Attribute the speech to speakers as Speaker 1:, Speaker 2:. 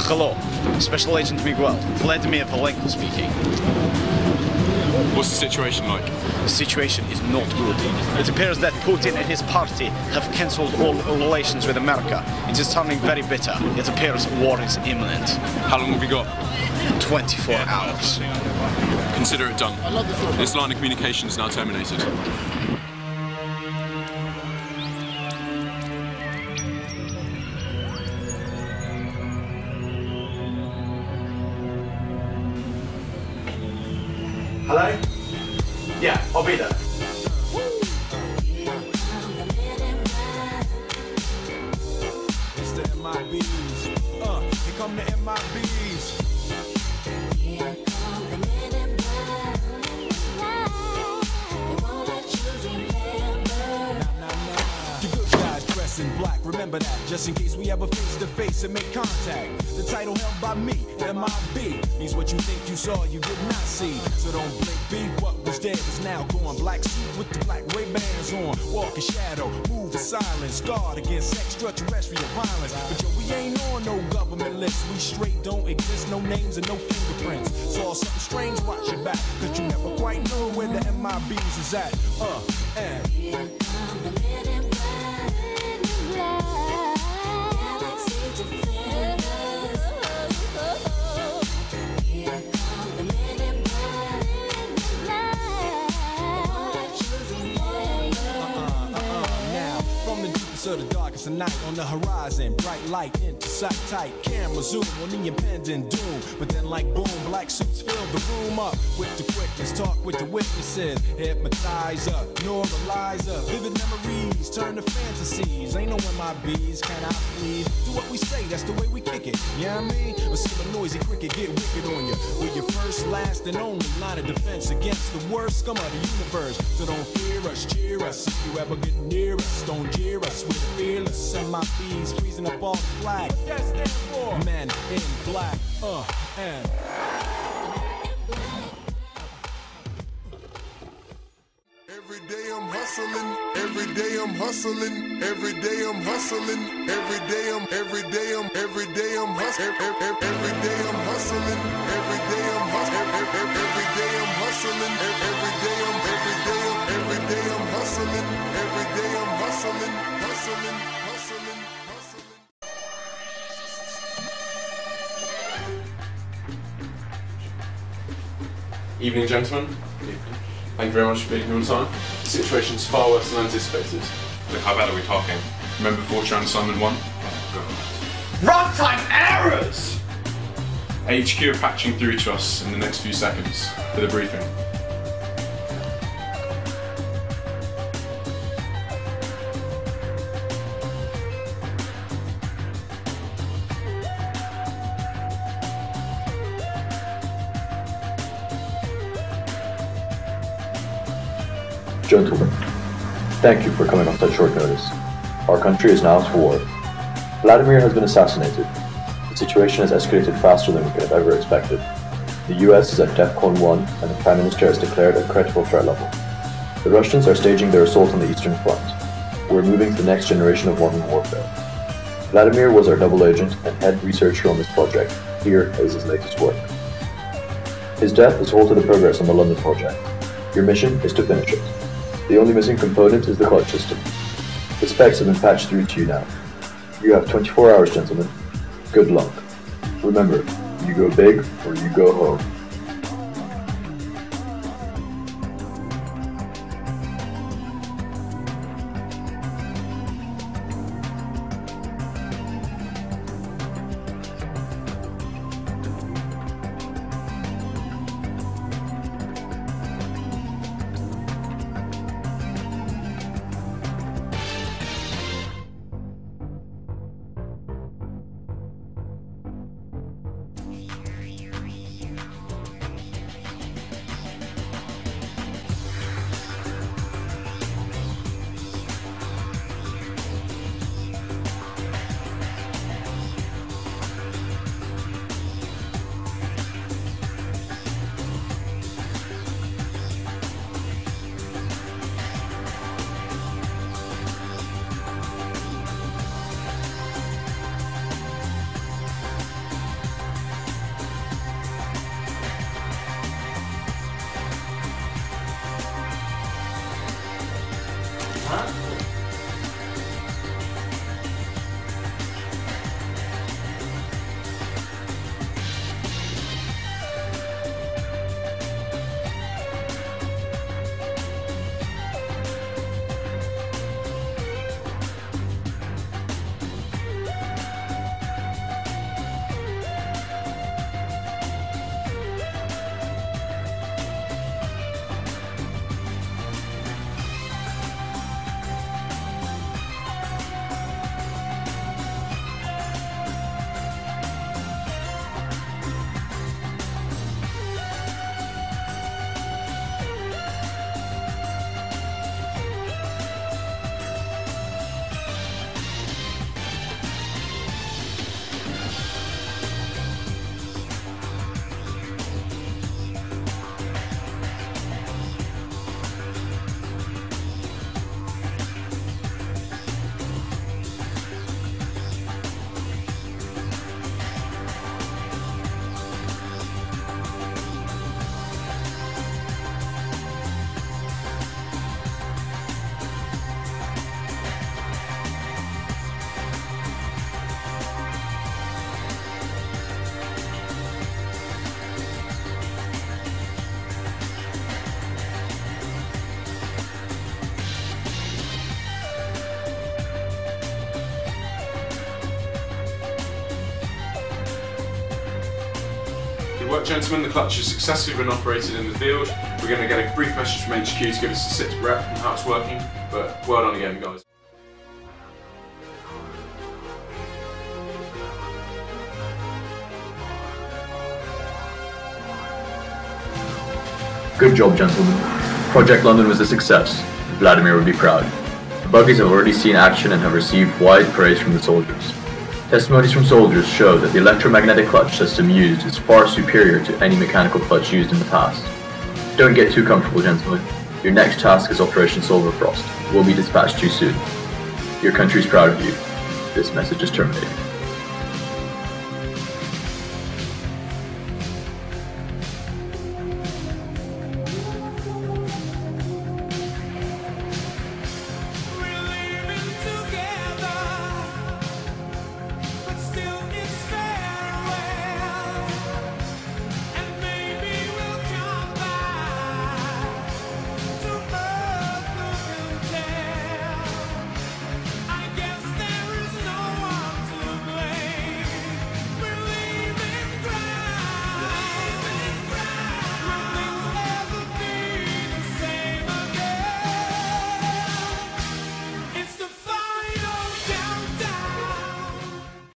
Speaker 1: Hello, Special Agent Miguel, Vladimir Valenko speaking.
Speaker 2: What's the situation like?
Speaker 1: The situation is not good. It appears that Putin and his party have cancelled all relations with America. It is turning very bitter. It appears war is imminent.
Speaker 2: How long have we got?
Speaker 1: 24 hours.
Speaker 2: Consider it done. This line of communication is now terminated.
Speaker 1: Hello? Yeah, I'll be there.
Speaker 3: It's the MIBs. Here come the MIBs. Here come the men in black. They won't let you remember. Nah. The good guys dress in black. Remember that, just in case we ever face to face and make contact. The title held by me, MIB, means what you think you saw, you did not see. So don't blink, be what was dead is now gone. Black suit with the black Ray-Bans on. Walk in shadow, move in silence. Guard against extraterrestrial violence. But yo, we ain't on no government list. We straight don't exist, no names and no fingerprints. Saw something strange, watch your back. Cause you never quite know where the MIBs is at. And here come the men in black. Galaxy defenders. Here come the men in black. Now, from the deepest of the darkest of night, on the horizon, bright light into sight tight. Camera zoom on the impending doom. But then like boom, black suits fill the room up with the quickness. Talk with the witnesses, hypnotizer, normalizer. Vivid memories turn to fantasies. Ain't no MIBs, can I please? Do what we say, that's the way we kick it. You know what I mean? Or see a noisy cricket get wicked on you. We're your first, last, and only line of defense against the worst scum of the universe. So don't fear us, cheer us. If you ever get near us, don't jeer us. We're fearless. MIBs freezing up all the flag. What that stand for? Men in black. And
Speaker 4: every day I'm hustling, every day I'm hustling, every day I'm hustling, every day I'm hustling, every day I'm hustling, every day I'm hustling, every day I'm hustling, every day I'm hustling, every day I'm hustling, hustling.
Speaker 2: Evening, gentlemen. Thank you very much for being here on time. The situation's far worse than anticipated. Look, how bad are we talking? Remember Fortran Assignment 1?
Speaker 1: Runtime errors!
Speaker 2: HQ are patching through to us in the next few seconds for the briefing.
Speaker 5: Gentlemen, thank you for coming on such short notice. Our country is now at war. Vladimir has been assassinated. The situation has escalated faster than we could have ever expected. The US is at DEFCON 1 and the Prime Minister has declared a critical threat level. The Russians are staging their assault on the Eastern Front. We're moving to the next generation of modern warfare. Vladimir was our double agent and head researcher on this project. Here is his latest work. His death has halted the progress on the London project. Your mission is to finish it. The only missing component is the clutch system. The specs have been patched through to you now. You have 24 hours, gentlemen. Good luck. Remember, you go big or you go home.
Speaker 2: hand. Good work, gentlemen. The clutch has successfully been operated in the field. We're going to get a brief message from HQ to give us a 6th rep on how it's working, but well done again, guys.
Speaker 5: Good job, gentlemen. Project London was a success. Vladimir would be proud. The Buggies have already seen action and have received wide praise from the soldiers. Testimonies from soldiers show that the electromagnetic clutch system used is far superior to any mechanical clutch used in the past. Don't get too comfortable, gentlemen. Your next task is Operation Silverfrost. We'll be dispatched to you soon. Your country is proud of you. This message is terminated.